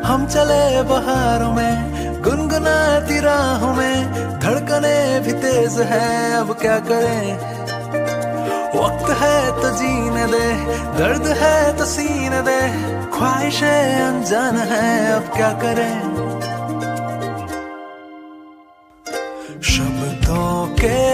हम चले बहारों में गुनगुनाती राहों में, धड़कने भी तेज है अब क्या करें। वक्त है तो जीने दे, दर्द है तो सीने दे, ख्वाहिशें अनजान है अब क्या करें। शब्दों के